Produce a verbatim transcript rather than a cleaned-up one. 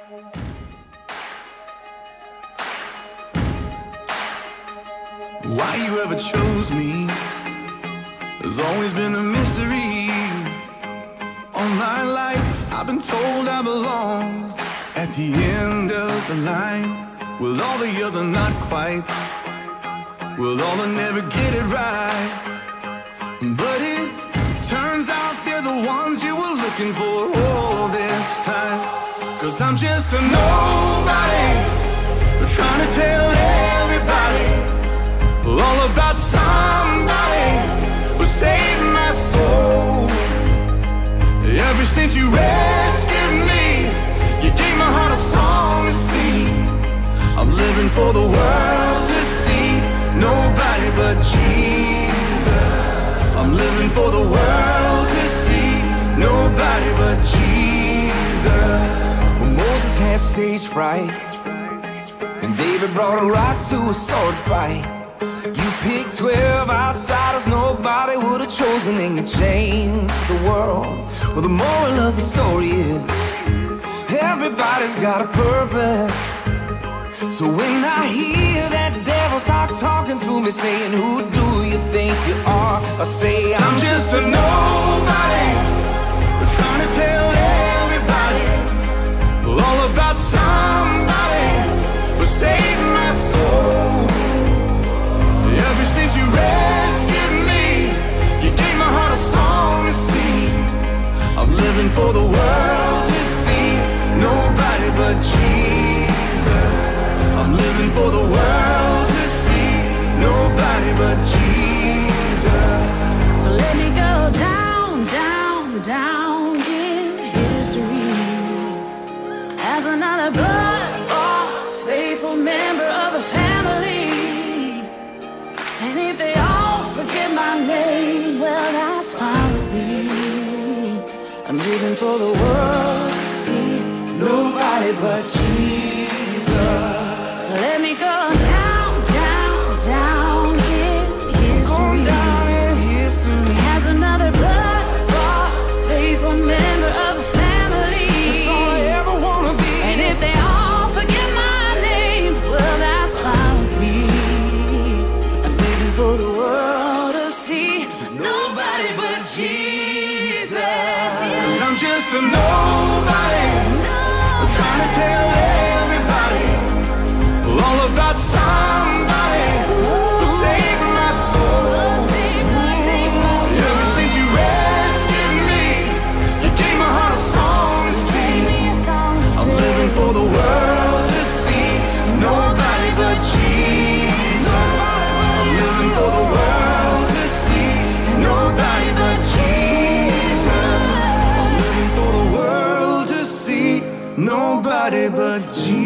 Why you ever chose me has always been a mystery. All my life I've been told I belong at the end of the line, with all the other not quite, with all that never get it right. But it turns out they're the ones you were looking for all this time. Cause I'm just a nobody, trying to tell everybody all about somebody who saved my soul. Ever since you rescued me, you gave my heart a song to sing. I'm living for the world to see, nobody but Jesus. I'm living for the world to see, nobody but Jesus. When Moses had stage fright and David brought a rock to a sword fight, you picked twelve outsiders nobody would have chosen, and you changed the world. Well, the moral of the story is everybody's got a purpose. So when I hear that devil start talking to me, saying, who do you think you are? I say, I'm just a nobody, trying to tell everybody all about somebody who saved my soul. Ever since you rescued me, you gave my heart a song to sing. I'm living for the world to see, nobody but Jesus. I'm living for the world to see, nobody but Jesus. So let me go down, down, down in history as another blood-bought, faithful member of the family. And if they all forget my name, well, that's fine with me. I'm living for the world to see, nobody but Jesus. So let me go down, down, down in history, down in history as another blood-bought, faithful member of the family. That's all I ever wanna be. And if they all forget my name, well, that's fine with me. I'm living for the world to see, nobody but Jesus. Cause I'm just a nobody, trying to tell everybody all about somebody who saved my soul. Ever since you rescued me, you gave my heart a song to sing. I'm living for the world to see, nobody but Jesus. I'm living for the world to see, nobody but Jesus. I'm living for the world to see, nobody but Jesus.